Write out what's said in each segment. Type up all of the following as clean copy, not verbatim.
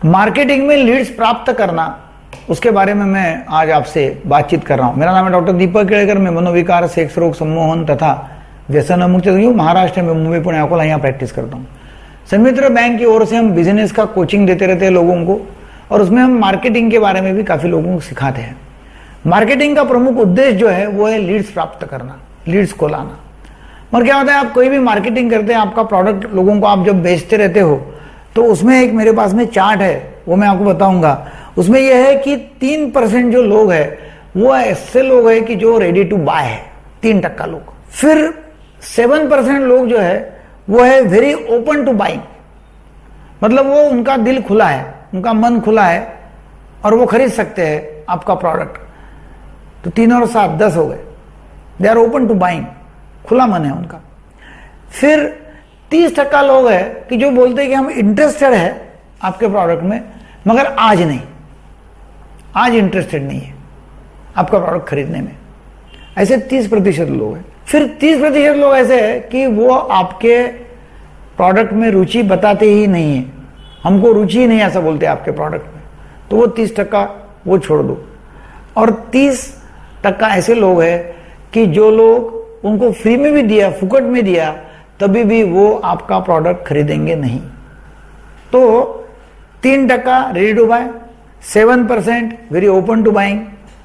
Marketing में Leeds प्राप्त करना, उसके बारे में मैं आज आपसे बातचीत कर रहा हूं। मेरा नाम है डॉक्टर दीपक केड़कर। मैं मनोविकार, सेक्स रोग, सम्मोहन तथा व्यसन मुक्त महाराष्ट्र में मुंबई, पुणे, अकोला यहाँ प्रैक्टिस करता हूँ। संमित्र बैंक की ओर से हम बिजनेस का कोचिंग देते रहते हैं लोगों को, और उसमें हम मार्केटिंग के बारे में भी काफी लोगों को सिखाते हैं। मार्केटिंग का प्रमुख उद्देश्य जो है वो है लीड्स प्राप्त करना, लीड्स को लाना। और क्या होता है, आप कोई भी मार्केटिंग करते हैं, आपका प्रोडक्ट लोगों को आप जब बेचते रहते हो, तो उसमें एक मेरे पास में चार्ट है, वो मैं आपको बताऊंगा। उसमें यह है कि 3% जो लोग हैं वो ऐसे लोग हैं कि जो रेडी टू बाय है, 3% लोग। फिर 7% लोग जो है वो है वेरी ओपन टू बाइंग, मतलब वो उनका दिल खुला है, उनका मन खुला है और वो खरीद सकते हैं आपका प्रोडक्ट। तो 3 और 7 10 हो गए, they are open to buying, खुला मन है उनका। फिर 30% लोग हैं कि जो बोलते हैं कि हम इंटरेस्टेड है आपके प्रोडक्ट में, मगर आज नहीं, आज इंटरेस्टेड नहीं है आपका प्रोडक्ट खरीदने में। ऐसे 30% लोग हैं। फिर 30% लोग ऐसे हैं कि वो आपके प्रोडक्ट में रुचि बताते ही नहीं है, हमको रुचि ही नहीं ऐसा बोलते आपके प्रोडक्ट में, तो वो 30% वो छोड़ दो। और 30% ऐसे लोग हैं कि जो लोग उनको फ्री में भी दिया, फुकट में दिया, तभी भी वो आपका प्रोडक्ट खरीदेंगे नहीं। तो 3% ready to buy, 7% very open to buying,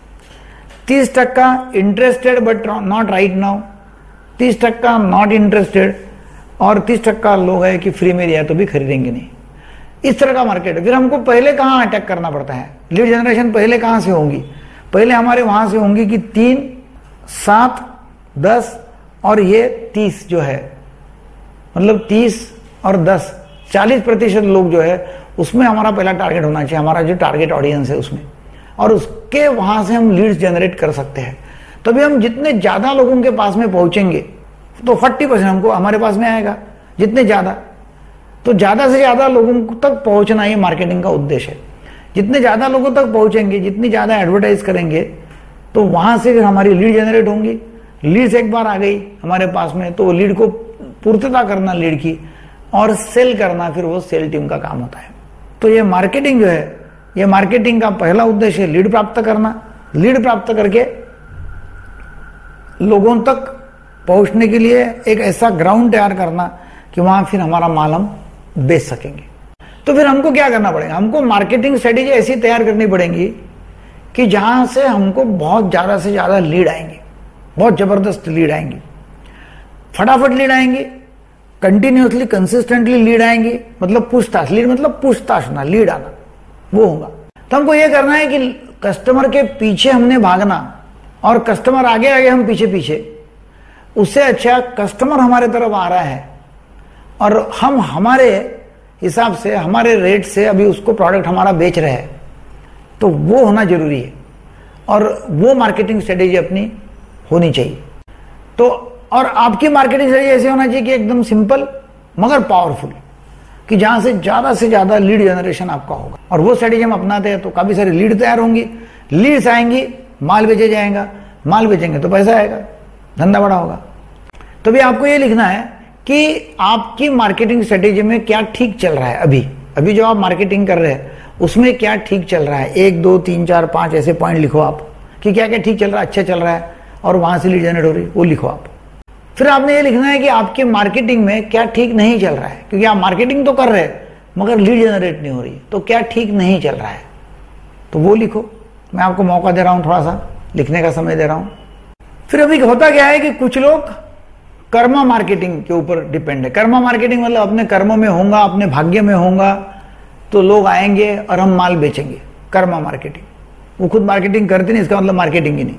30% interested but not right now, 30% not interested, और 30% लोग हैं कि फ्री में दिया तो भी खरीदेंगे नहीं। इस तरह का मार्केट है। फिर हमको पहले कहां अटैक करना पड़ता है, लीड जनरेशन पहले कहां से होंगी? पहले हमारे वहां से होंगी कि 3, 7, 10 और ये 30 जो है, मतलब 30 और 10, 40% लोग जो है उसमें हमारा पहला टारगेट होना चाहिए, हमारा जो टारगेट ऑडियंस है उसमें, और उसके वहां से हम लीड्स जनरेट कर सकते हैं। तभी हम जितने ज्यादा लोगों के पास में पहुंचेंगे तो 40% हमको हमारे पास में आएगा, जितने ज्यादा, तो ज्यादा से ज्यादा लोगों तक पहुंचना ये मार्केटिंग का उद्देश्य है। जितने ज्यादा लोगों तक पहुंचेंगे, जितनी ज्यादा एडवर्टाइज करेंगे, तो वहां से फिर हमारी लीड जनरेट होंगी। लीड्स एक बार आ गई हमारे पास में, तो लीड को पूर्तता करना लीड की और सेल करना, फिर वो सेल टीम का काम होता है। तो ये मार्केटिंग जो है, ये मार्केटिंग का पहला उद्देश्य है लीड प्राप्त करना। लीड प्राप्त करके लोगों तक पहुंचने के लिए एक ऐसा ग्राउंड तैयार करना कि वहां फिर हमारा माल हम बेच सकेंगे। तो फिर हमको क्या करना पड़ेगा? हमको मार्केटिंग स्ट्रेटेजी ऐसी तैयार करनी पड़ेगी कि जहां से हमको बहुत ज्यादा से ज्यादा लीड आएंगे, बहुत जबरदस्त लीड आएंगी, फटाफट लीड आएंगी, कंटिन्यूसली कंसिस्टेंटली लीड आएंगी, मतलब पूछताछ, लीड मतलब पूछताछ ना, लीड आना, वो होगा। तो हमको ये करना है कि कस्टमर के पीछे हमने भागना, और कस्टमर आगे आगे हम पीछे पीछे, उससे अच्छा कस्टमर हमारे तरफ आ रहा है और हम हमारे हिसाब से, हमारे रेट से अभी उसको प्रोडक्ट हमारा बेच रहे हैं, तो वो होना जरूरी है। और वो मार्केटिंग स्ट्रेटेजी अपनी होनी चाहिए। तो और आपकी मार्केटिंग स्ट्रेटेजी ऐसे होना चाहिए कि एकदम सिंपल मगर पावरफुल, कि जहां से ज्यादा लीड जनरेशन आपका होगा। और वो स्ट्रेटेजी हम अपनाते हैं तो काफी सारी लीड तैयार होंगी, लीड्स आएंगी, माल बेचे जाएगा, माल बेचेंगे तो पैसा आएगा, धंधा बड़ा होगा। तो भी आपको ये लिखना है कि आपकी मार्केटिंग स्ट्रेटेजी में क्या ठीक चल रहा है। अभी जो आप मार्केटिंग कर रहे हैं उसमें क्या ठीक चल रहा है। 1, 2, 3, 4, 5 ऐसे पॉइंट लिखो आप कि क्या क्या ठीक चल रहा है, अच्छा चल रहा है, और वहां से लीड जनरेट हो रही है, वो लिखो आप। फिर आपने ये लिखना है कि आपके मार्केटिंग में क्या ठीक नहीं चल रहा है, क्योंकि आप मार्केटिंग तो कर रहे हैं मगर लीड जनरेट नहीं हो रही है, तो क्या ठीक नहीं चल रहा है, तो वो लिखो। मैं आपको मौका दे रहा हूं, थोड़ा सा लिखने का समय दे रहा हूं। फिर अभी होता क्या है कि कुछ लोग कर्मा मार्केटिंग के ऊपर डिपेंड है। कर्मा मार्केटिंग मतलब अपने कर्मों में होगा, अपने भाग्य में होगा, तो लोग आएंगे और हम माल बेचेंगे। कर्मा मार्केटिंग, वो खुद मार्केटिंग करते नहीं, इसका मतलब मार्केटिंग ही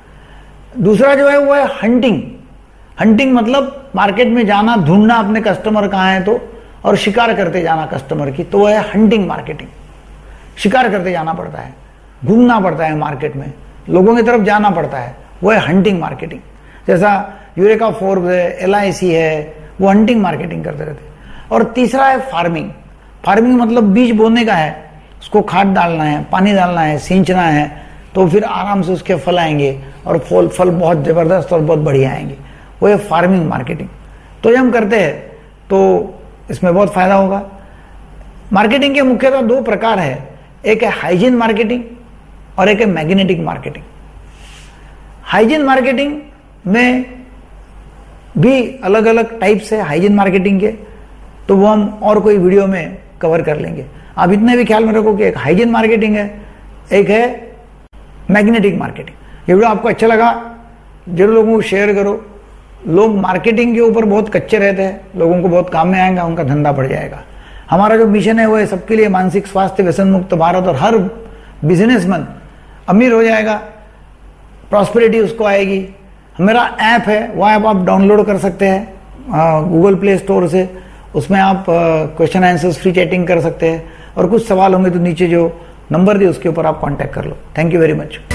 नहीं। दूसरा जो है वो है हंटिंग। हंटिंग मतलब मार्केट में जाना, ढूंढना अपने कस्टमर कहाँ है, तो और शिकार करते जाना कस्टमर की, तो वो है हंटिंग मार्केटिंग। शिकार करते जाना पड़ता है, घूमना पड़ता है मार्केट में, लोगों की तरफ जाना पड़ता है, वो है हंटिंग मार्केटिंग। जैसा यूरेका फोर्ब्स है, LIC है, वो हंटिंग मार्केटिंग करते रहते हैं। और तीसरा है फार्मिंग। फार्मिंग मतलब बीज बोने का है, उसको खाद डालना है, पानी डालना है, सींचना है, तो फिर आराम से उसके फल आएंगे और फल बहुत जबरदस्त और बहुत बढ़िया आएंगे, वो है फार्मिंग मार्केटिंग। तो ये हम करते हैं तो इसमें बहुत फायदा होगा। मार्केटिंग के मुख्यतः दो प्रकार है, एक है हाइजीन मार्केटिंग और एक है मैग्नेटिक मार्केटिंग। हाइजीन मार्केटिंग में भी अलग अलग टाइप्स है हाइजीन मार्केटिंग के, तो वो हम और कोई वीडियो में कवर कर लेंगे। आप इतने भी ख्याल में रखो कि एक हाइजीन मार्केटिंग है, एक है मैग्नेटिक मार्केटिंग। ये वीडियो आपको अच्छा लगा जरूर लोगों को शेयर करो। लोग मार्केटिंग के ऊपर बहुत कच्चे रहते हैं, लोगों को बहुत काम में आएगा, उनका धंधा बढ़ जाएगा। हमारा जो मिशन है वो है सबके लिए मानसिक स्वास्थ्य, व्यसन मुक्त भारत, और हर बिजनेसमैन अमीर हो जाएगा, प्रॉस्पेरिटी उसको आएगी। मेरा ऐप है, वो ऐप आप डाउनलोड कर सकते हैं गूगल प्ले स्टोर से। उसमें आप क्वेश्चन आंसर्स फ्री चैटिंग कर सकते हैं, और कुछ सवाल होंगे तो नीचे जो नंबर दिए उसके ऊपर आप कांटेक्ट कर लो। Thank you very much.